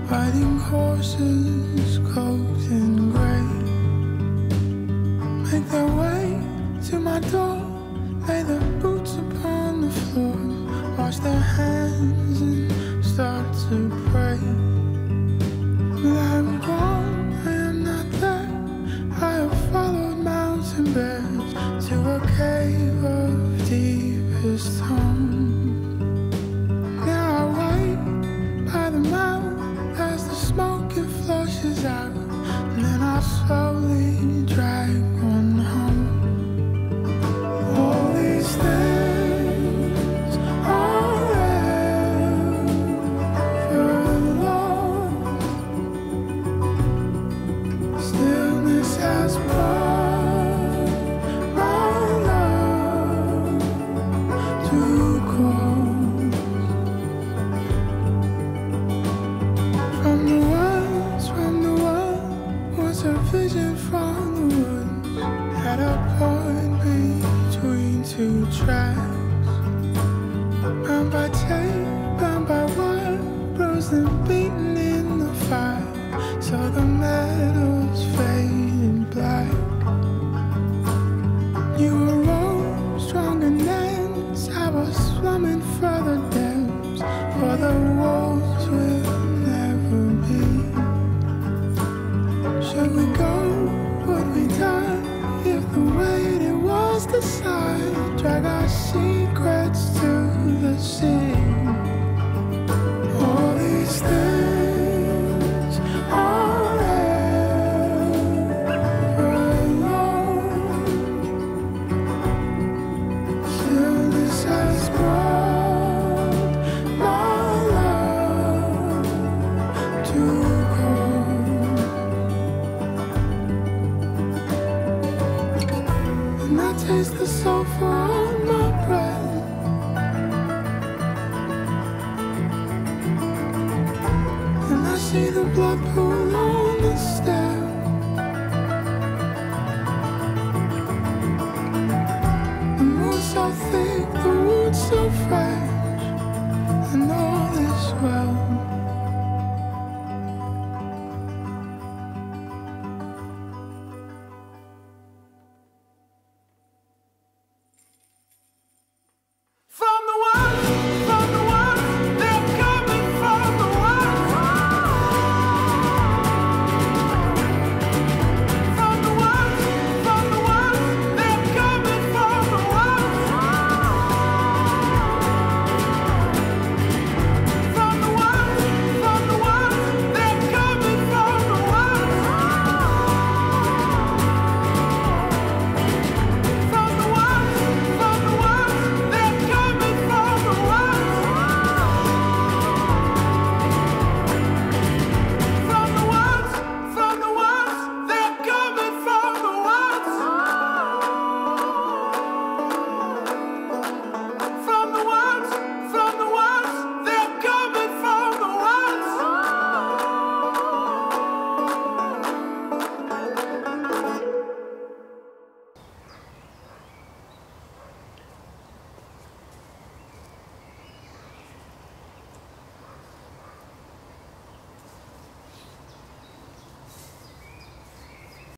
riding horses cloaked in grey, make their way to my door, lay their boots upon the floor, wash their hands and start to pray. But I am wrong, I am not there. I have followed mountain bears to a cave of deepest home. Now I wait by the mouth as the smoke it flushes out, and then I slowly drag one home. All these things are ever lost. Stillness has brought my love to close. From the world was a vision from the woods, at a point between two tracks. Bound by tape, bound by wire, bruised and beaten in the fire, so the metal's faded black. You arose stronger than I was slumming further depths, for the walls will never be. Should we go? Would we die? If the weight it was decided, drag our secrets to the sea. All these things are ever lost. Stillness has brought my love to cold, and I taste the sulfur on my breath. And I see the blood pool on the stairs.